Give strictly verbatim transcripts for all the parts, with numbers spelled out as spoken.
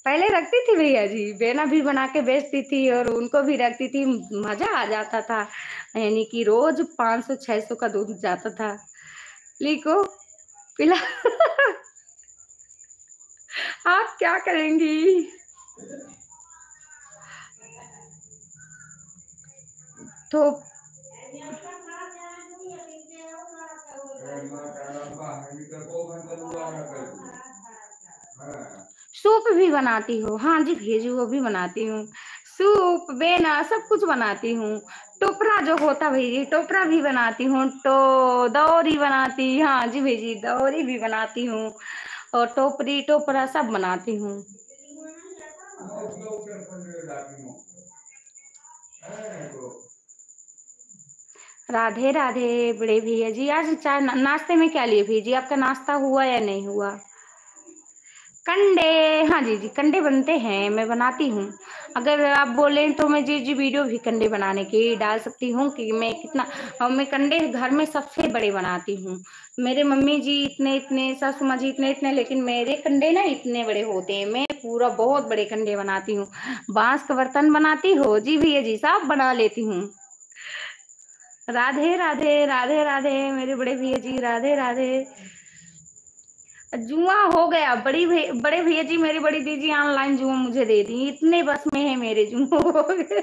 पहले रखती थी भैया जी, बेना भी बना के बेचती थी और उनको भी रखती थी, मजा आ जाता था। यानी कि रोज पाँच सौ छह सौ का दूध जाता था। लिको पिला आप क्या करेंगी? तो सूप भी बनाती हो? हाँ जी भैया जी, वो भी बनाती हूँ। सूप, बेना सब कुछ बनाती हूँ। टोपरा जो होता भैया जी, टोपरा भी बनाती हूँ। तो दौरी बनाती, हाँ जी भैया जी, दौरी भी बनाती हूँ और टोपरी टोपरा सब बनाती हूँ। राधे राधे बड़े भैया जी। आज चाय ना, नाश्ते में क्या लिए भैया जी? आपका नाश्ता हुआ या नहीं हुआ? कंडे, हाँ जी जी, कंडे बनते हैं, मैं बनाती हूँ। अगर आप बोलें तो मैं जी जी वीडियो भी कंडे बनाने की डाल सकती हूँ कि मैं कितना, और मैं कंडे घर में सबसे बड़े बनाती हूँ। मेरे मम्मी जी इतने इतने, सासू माँ जी इतने इतने, लेकिन मेरे कंडे ना इतने बड़े होते हैं। मैं पूरा बहुत बड़े कंडे बनाती हूँ। बांस का बर्तन बनाती हो? जी भैया जी, सब बना लेती हूँ। राधे राधे राधे राधे मेरे बड़े भैया जी, राधे राधे। जुआ हो गया बड़ी भै बड़े भैया जी, मेरी बड़ी दीदी ऑनलाइन जुआ मुझे दे दी, इतने बस में है मेरे जुआ हो गए।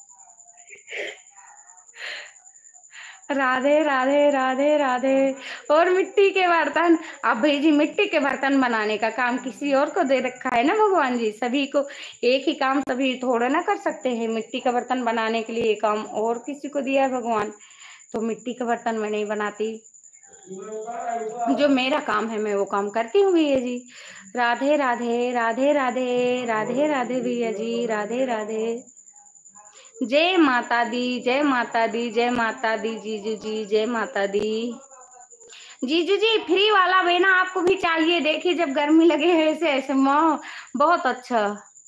राधे राधे राधे राधे। और मिट्टी के बर्तन, अब भाई जी मिट्टी के बर्तन बनाने का काम किसी और को दे रखा है ना भगवान जी, सभी को एक ही काम सभी थोड़ा ना कर सकते हैं। मिट्टी का बर्तन बनाने के लिए काम और किसी को दिया है भगवान, तो मिट्टी का बर्तन मैं नहीं बनाती। जो मेरा काम है मैं वो काम करती हूँ भैया जी। राधे राधे राधे राधे राधे राधे भैया जी, राधे राधे। जय माता दी, जय माता दी, जय माता दी जीजू जी, जय माता दी। जीजू जी फ्री वाला बेना आपको भी चाहिए, देखिए जब गर्मी लगे है ऐसे ऐसे माँ, बहुत अच्छा।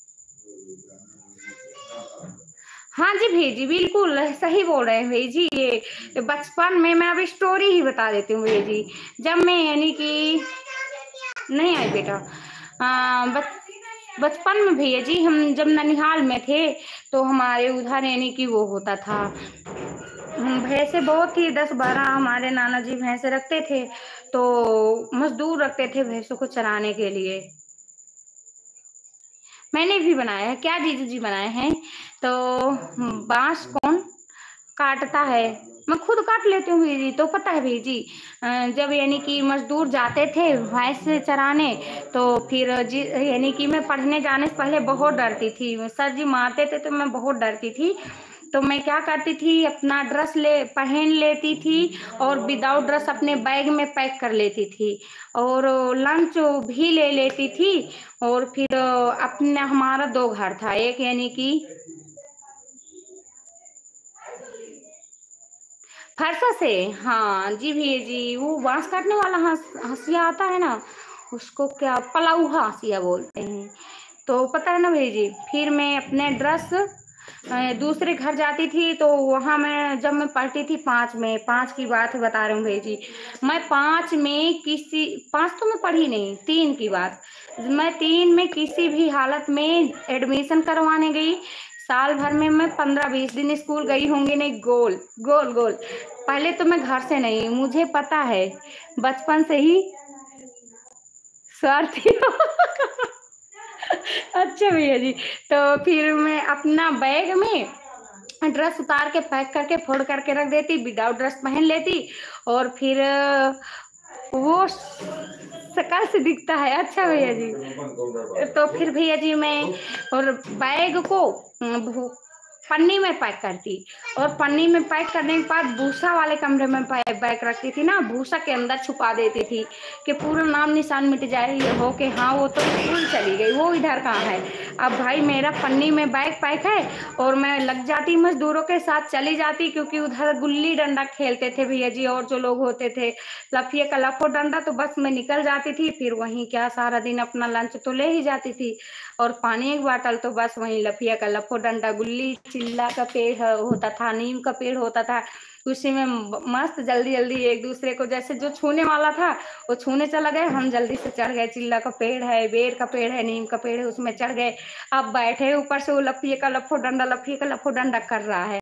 हाँ जी भैया जी, बिल्कुल सही बोल रहे हैं भैया जी। ये बचपन में, मैं अब स्टोरी ही बता देती हूँ भैया जी। जब मैं यानी कि नहीं आई बेटा, आ, बच, बचपन में भैया जी हम जब ननिहाल में थे तो हमारे उधर यानी कि वो होता था, भैंसे बहुत ही दस बारह हमारे नाना जी भैंसे रखते थे, तो मजदूर रखते थे भैंसों को चराने के लिए। मैंने भी बनाया है, क्या जीजू जी बनाए हैं। तो बांस कौन काटता है? मैं खुद काट लेती हूँ जी। तो पता है भैया जी, जब यानी कि मजदूर जाते थे भैंस चराने, तो फिर जी यानी कि मैं पढ़ने जाने से पहले बहुत डरती थी, सर जी मारते थे तो मैं बहुत डरती थी। तो मैं क्या करती थी, अपना ड्रेस ले पहन लेती थी और विदाउट ड्रेस अपने बैग में पैक कर लेती थी और लंच भी ले लेती थी। और फिर अपना, हमारा दो घर था, एक यानी कि फरसा से, हाँ जी भैया जी, वो बांस काटने वाला हंस हंसिया आता है ना, उसको क्या पलाऊहा हंसिया बोलते हैं। तो पता है ना भैया जी, फिर मैं अपने ड्रेस दूसरे घर जाती थी, तो वहां मैं जब मैं पढ़ती थी पाँच में, पाँच की बात बता रही हूँ भैया जी। मैं पाँच में किसी, पाँच तो मैं पढ़ी नहीं, तीन की बात, मैं तीन में किसी भी हालत में एडमिशन करवाने गई। साल भर में मैं पंद्रह बीस दिन स्कूल गई होंगी नहीं, गोल गोल गोल। पहले तो मैं घर से नहीं, मुझे पता है बचपन से ही स्वार्थी हूँ। अच्छा भैया जी, तो फिर मैं अपना बैग में ड्रेस उतार के पैक करके फोल्ड करके रख देती, विदाउट ड्रेस पहन लेती, और फिर वो शकल से दिखता है। अच्छा भैया जी, तो फिर भैया जी मैं और बैग को पन्नी में पैक करती, और पन्नी में पैक करने के बाद भूसा वाले कमरे में बैग रखती थी ना, भूसा के अंदर छुपा देती थी कि पूरा नाम निशान मिट जाए, ये हो कि हाँ वो तो स्कूल चली गई, वो इधर कहाँ है। अब भाई मेरा पन्नी में बैग पैक है और मैं लग जाती मजदूरों के साथ चली जाती, क्योंकि उधर गुल्ली डंडा खेलते थे भैया जी और जो लोग होते थे, लफिए का लफो डंडा, तो बस मैं निकल जाती थी। फिर वहीं क्या सारा दिन अपना लंच तो ले ही जाती थी और पानी एक बाटल, तो बस वहीं लफिया का लफो डंडा, गुल्ली, चिल्ला का पेड़ होता था, नीम का पेड़ होता था, उसी में म मस्त जल्दी-जल्दी एक-दूसरे को जैसे जो छूने वाला था, वो छूने चला गया, हम जल्दी से चढ़ गए, चिल्ला का पेड़ है, बेर का पेड़ है, नीम का पेड़ है, उसमें चढ़ गए। अब बैठे ऊपर से वो लफ़िए का लफ़ो डंडा लफ़िए का लफ़ो डंडा कर रहा है।